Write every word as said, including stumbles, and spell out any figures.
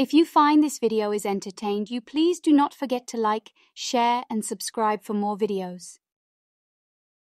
If you find this video is entertained you, please do not forget to like, share and subscribe for more videos.